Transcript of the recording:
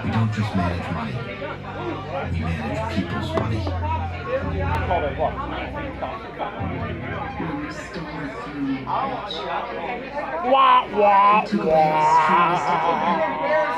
We don't just manage money. We manage people's money. Wah, wah, wah.